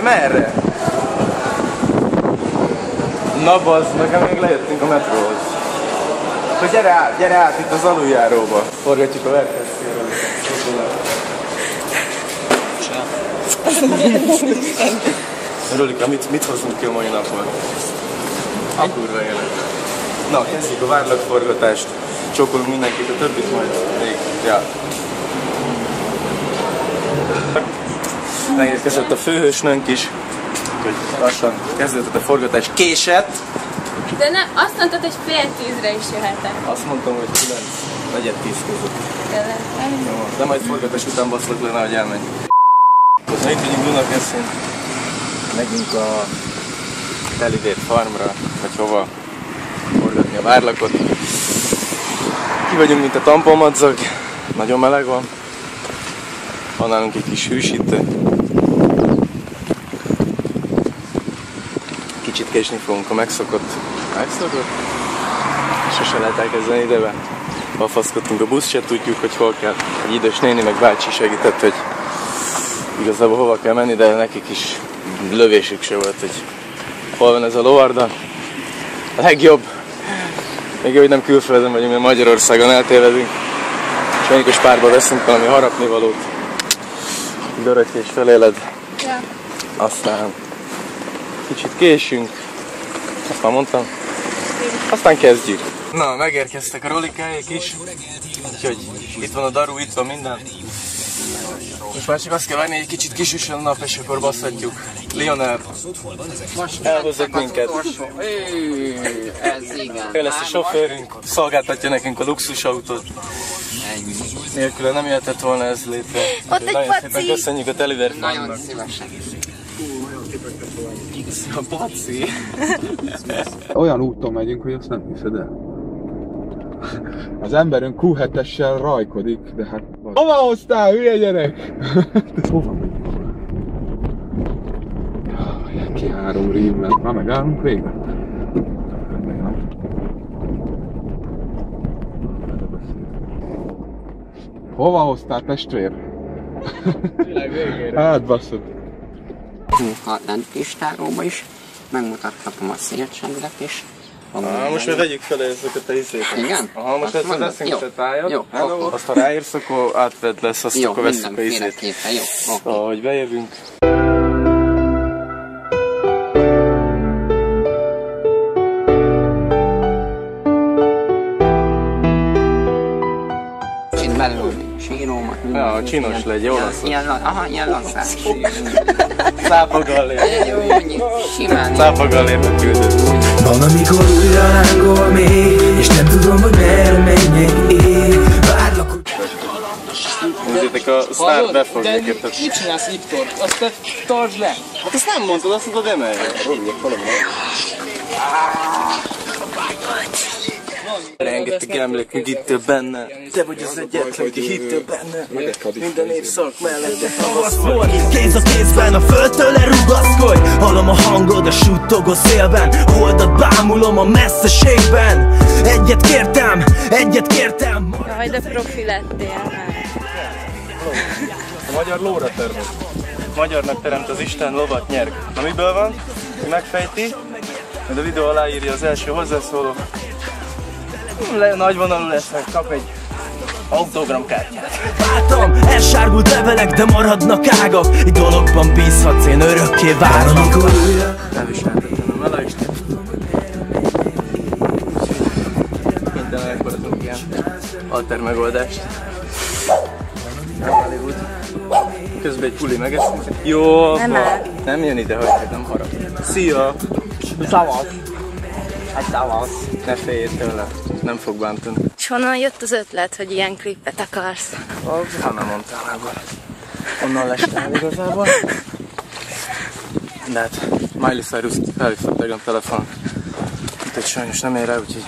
merre? Na bazd, nekem még lejöttünk a metróhoz. Hogy gyere át itt az aluljáróba. Forgatjuk a verkesztőről. Rolika, mit hozunk ki a mai napon? A kurva élet. Na, kezdjük a várlatforgatást. Csókolunk mindenkit, a többit majd még. Ja. Megérkezett a főhősnőnk is. Úgyhogy lassan kezdődött a forgatás. Késett! De ne, azt mondtad, hogy 9:30-re is jöhetek. Azt mondtam, hogy 9:45 között. De majd forgatás után baszlak le, nehogy elmenj. Na itt vagyunk Dunakeszin. Megyünk a Telivér farmra, vagy hova forgatni a várlakot. Ki vagyunk, mint a tamponmadzag. Nagyon meleg van. Van nálunk egy kis hűsítő. Kicsit késni fogunk a megszokott. Sose lehet elkezdeni idebe. Befaszkodtunk a busz, se tudjuk, hogy hol kell. Egy idős néni meg bácsi segített, hogy igazából hova kell menni, de nekik is lövésük se volt, hogy hol van ez a lovarda. A legjobb. Még jó, hogy nem külföldön vagyunk, mert Magyarországon eltévedünk. És mondjuk, hogy párba veszünk valami harapnivalót. Dörötty és feléled. Ja. Aztán kicsit késünk. Azt már mondtam. Aztán kezdjük. Na, megérkeztek a rolikáik is. Úgyhogy itt van a daru, itt van minden. Most már csak azt kell várni, egy kicsit kisüssön a nap, és akkor baszhatjuk. Lionel elhozott minket. Ez igen. Ő lesz a sofőrünk, szolgáltatja nekünk a luxusautót. Nélküle nem jöhetett volna ez létre. Ott egy nagyon paci! szépen köszönjük a Telivér farmnak. Nagyon szívesen. A paci! Olyan úton megyünk, hogy azt nem hiszed el. Az emberünk Q7-essel rajkodik, de hát... Hova hoztál, hülye gyerek? Hova megyünk? Ki 3 rímmel. Már megállunk végre? Hova hoztál, testvér? Hát basszod. A lentéstáróba is megmutathatom a szélcsendet is. Most már vegyük fel ezeket a izéket. Igen? Aha, most ezt veszünk se tájat. Jó, azt ha ráérsz, akkor átvedd lesz, azt akkor veszünk a izét. Mindenféleképpen, jó. Szóval, hogy bejövünk. Csin belül sírómat. Ja, csinos legy, jó lesz. Ilyen lasszás. Cápagallér. Jó, simán. Cápagallérbe küldött. Van, amikor újra lángol még, és nem tudom, hogy merre menjek én. Várlak, hogy... Nézzétek, a sztár befogják itt. Mit csinálsz, Viktor? Azt te tartsd le! Hát ezt nem mondtad, azt mondod, emelj. Rengeteg emlékünk itt több benne. Te vagy az egyetlen, ki hittél benne. Minden évszak mellette havaszol. Kéz a kézben, a földtől lerugaszkodj. Hallom a hangod a suttogó szélben. Holdat bámulom a messzeségben. Egyet kértem. Jaj, de profi lettél már. A magyar lóra termett. Magyarnak teremt az Isten, lovat nyer. Na miből van? Megfejti. Majd a videó alá írja az első hozzászóló. Nagyvonalú lesznek, kap egy autogramkártyát. Váltam, elsárgult levelek, de maradnak ágak. Egy dologban bízhatsz, én örökké várom. Elviselhetetlen a meleg. Minden elkorozunk ilyen alter megoldást. Közben egy puli megeszünk. Jó, nem jön ide, hogy nem harap. Szia! Szavaz. Hát szavaz. Ne féljél tőle, nem fog bántani. És honnan jött az ötlet, hogy ilyen klippet akarsz? Hanna Montánából. Onnan lestem igazából. De hát Miley Cyrus felhívtak tegnap telefon. Úgyhogy sajnos nem ér rá, úgyhogy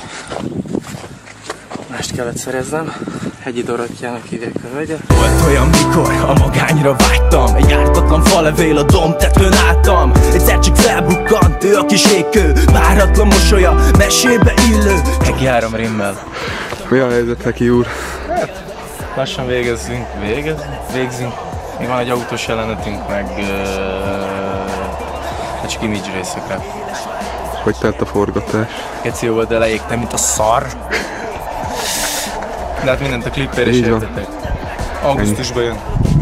mást kellett szereznem. Hegyi Dorottyának hívják a hölgyet. Volt olyan, mikor a magányra vágytam. Egy ártatlan falevél a dombtetőn álltam. Egyszer csak felbukkant ő a kis égkő. Váratlan mosolya, mesébe illő. Hegyi 3 rimmel. Mi a helyzet, Heki úr? Hát, lassan végzünk. Még van egy autós jelenetünk, meg Hát csak image részekre. Hogy telt a forgatás? Geci jó volt, de leégtem, mint a szar. De hát mindent a klipper is értetek. Augusztusban jön.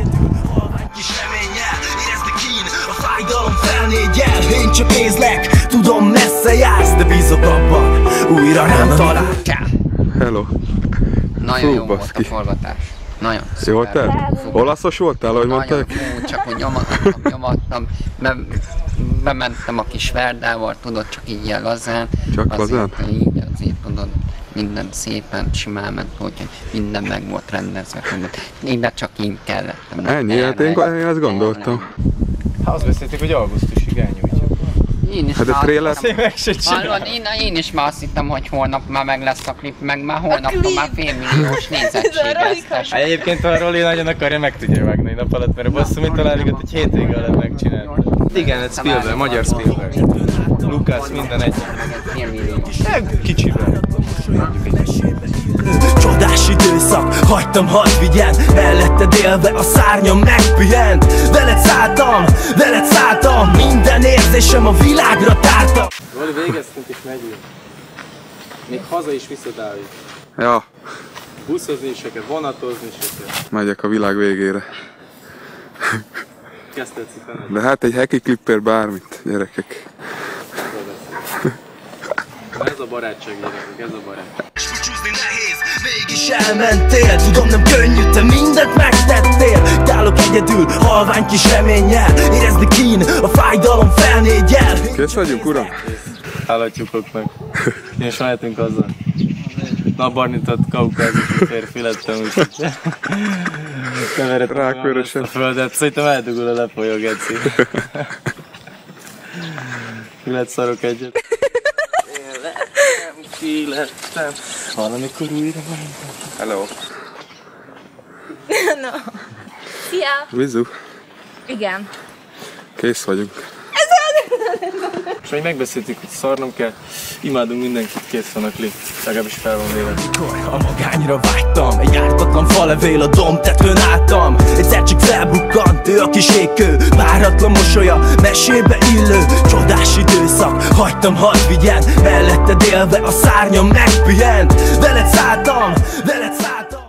Én csak nézlek, tudom messze jársz, de bízok abban, újra nem talál. Hello. Nagyon jó volt baszki. a forgatás. Nagyon Jó volt szuper. te? Olaszos voltál, ahogy mondták? Nagyon, csak hogy nyomattam. Bementem a kis Verdával, tudod, csak így ilyen lazán. Csak lazán? Így azért tudod, minden szépen simán ment, hogy minden meg volt rendezve. Én csak így kellett. Ennyi, hát én ezt gondoltam. Hát azt beszélték, hogy augusztusig elnyújtjuk. Én is Hát a trailer... Hallod, én is már azt hittem, hogy holnap már meg lesz a klip, meg már holnaptól már félmilliós nézettség lesz. Hát egyébként ha a Roli nagyon akarja, meg tudja vágni egy nap alatt, mert a Basszumi találikat egy hétvég alatt megcsinálta. Igen, ez Spielberg, magyar Spielberg. Lukács, minden egy. Kicsivel. Csodás időszak, hagytam hadd vigyen, melletted élve a szárnyam megpihent. Veled szálltam, minden érzésem a világra tártam. Roli, végeztünk és megyünk. Még haza is visszadálljuk. Ja, Buszozni is kell, vonatozni is kell. megyek a világ végére. Kezdted szépen. De hát egy heki klipper bármit, gyerekek. Ez a barátság, gyerekek, ez a barátság. Búcsúzni nehéz, mégis elmentél. Tudom, nem könnyű, te mindent megtettél. Állok egyedül, halvány kis reménnyel. Érezni kín, a fájdalom felnégyel. Kész vagyunk, uram? Állattyúkoknak. És mehetünk azzal. Napbarnitott kaukázusi férfi lettem, úgyhogy keveredtem Rákvörösen. a földet. Szerintem eldugul a lefolyó, geci. Illetszarok egyet. Életem, valamikor újra van. Hello. No. Szia! Vizu. Igen. Kész vagyunk. És hogy megbeszéltük, hogy szarnom kell, imádunk mindenkit, kész van a klip, legalábbis fel van véve. A magányra vágytam, egy ártatlan falevél a domtetőn álltam. Egyszer csak felbukkant ő a kis égkő, váratlan mosolya, mesébe illő. Csodás időszak, hagytam hadd vigyen, melletted élve a szárnyam megpihent. Veled szálltam.